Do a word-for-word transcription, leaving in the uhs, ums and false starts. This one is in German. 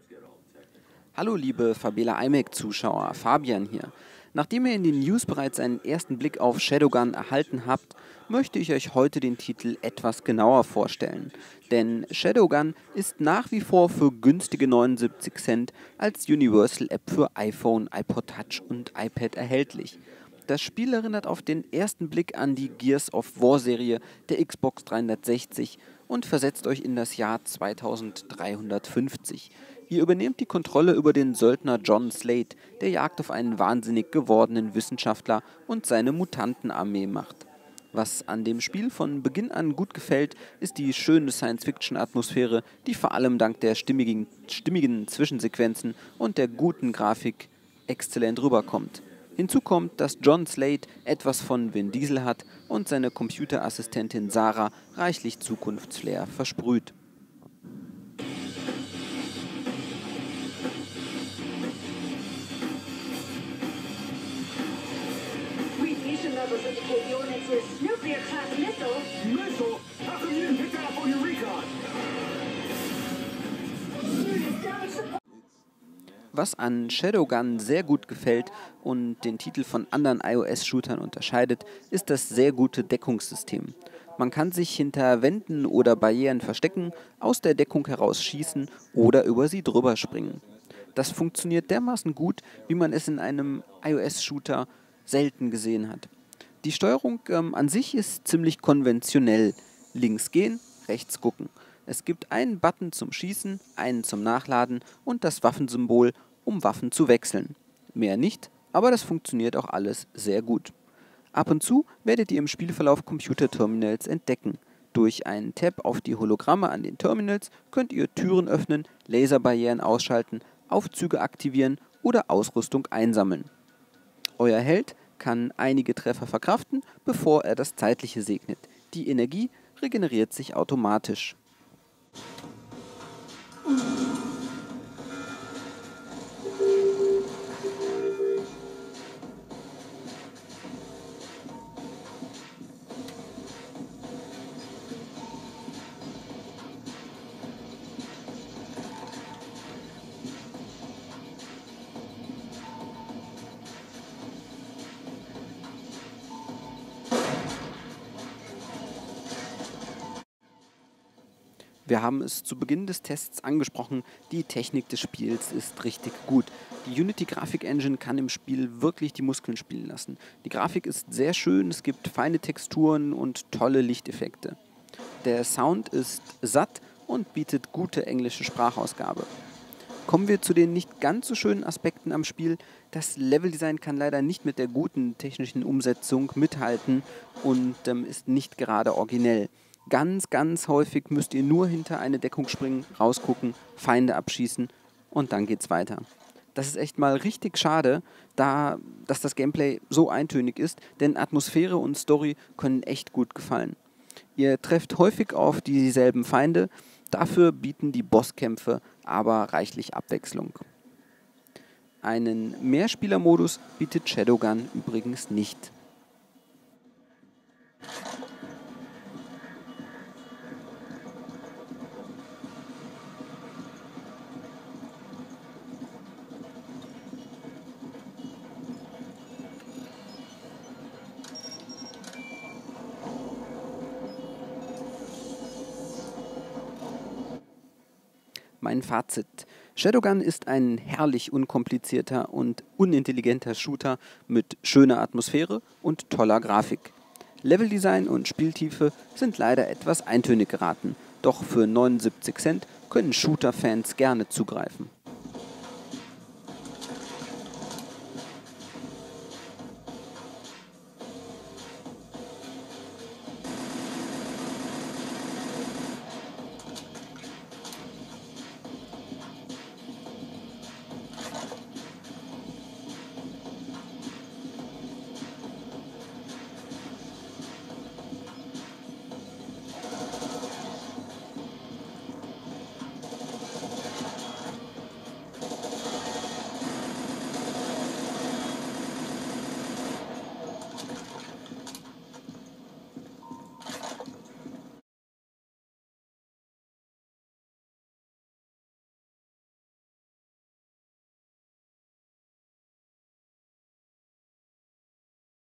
Hallo liebe Fabela iMac-Zuschauer, Fabian hier. Nachdem ihr in den News bereits einen ersten Blick auf Shadowgun erhalten habt, möchte ich euch heute den Titel etwas genauer vorstellen. Denn Shadowgun ist nach wie vor für günstige neunundsiebzig Cent als Universal App für iPhone, iPod Touch und iPad erhältlich. Das Spiel erinnert auf den ersten Blick an die Gears of War Serie der Xbox dreihundertsechzig und versetzt euch in das Jahr zweitausenddreihundertfünfzig. Ihr übernehmt die Kontrolle über den Söldner John Slade, der Jagd auf einen wahnsinnig gewordenen Wissenschaftler und seine Mutantenarmee macht. Was an dem Spiel von Beginn an gut gefällt, ist die schöne Science-Fiction-Atmosphäre, die vor allem dank der stimmigen, stimmigen Zwischensequenzen und der guten Grafik exzellent rüberkommt. Hinzu kommt, dass John Slade etwas von Vin Diesel hat und seine Computerassistentin Sarah reichlich Zukunftsflair versprüht. Radiation levels indicate the ordinance's nuclear-class missile. Missile? How come you didn't pick that up on your recon? Was an Shadowgun sehr gut gefällt und den Titel von anderen iOS-Shootern unterscheidet, ist das sehr gute Deckungssystem. Man kann sich hinter Wänden oder Barrieren verstecken, aus der Deckung heraus schießen oder über sie drüber springen. Das funktioniert dermaßen gut, wie man es in einem iOS-Shooter selten gesehen hat. Die Steuerung ähm, an sich ist ziemlich konventionell. Links gehen, rechts gucken. Es gibt einen Button zum Schießen, einen zum Nachladen und das Waffensymbol, um Waffen zu wechseln. Mehr nicht, aber das funktioniert auch alles sehr gut. Ab und zu werdet ihr im Spielverlauf Computerterminals entdecken. Durch einen Tab auf die Hologramme an den Terminals könnt ihr Türen öffnen, Laserbarrieren ausschalten, Aufzüge aktivieren oder Ausrüstung einsammeln. Euer Held kann einige Treffer verkraften, bevor er das Zeitliche segnet. Die Energie regeneriert sich automatisch. Wir haben es zu Beginn des Tests angesprochen, die Technik des Spiels ist richtig gut. Die Unity-Grafik-Engine kann im Spiel wirklich die Muskeln spielen lassen. Die Grafik ist sehr schön, es gibt feine Texturen und tolle Lichteffekte. Der Sound ist satt und bietet gute englische Sprachausgabe. Kommen wir zu den nicht ganz so schönen Aspekten am Spiel. Das Leveldesign kann leider nicht mit der guten technischen Umsetzung mithalten und ähm, ist nicht gerade originell. Ganz, ganz häufig müsst ihr nur hinter eine Deckung springen, rausgucken, Feinde abschießen und dann geht's weiter. Das ist echt mal richtig schade, da dass das Gameplay so eintönig ist, denn Atmosphäre und Story können echt gut gefallen. Ihr trefft häufig auf dieselben Feinde, dafür bieten die Bosskämpfe aber reichlich Abwechslung. Einen Mehrspielermodus bietet Shadowgun übrigens nicht. Mein Fazit. Shadowgun ist ein herrlich unkomplizierter und unintelligenter Shooter mit schöner Atmosphäre und toller Grafik. Leveldesign und Spieltiefe sind leider etwas eintönig geraten, doch für neunundsiebzig Cent können Shooter-Fans gerne zugreifen.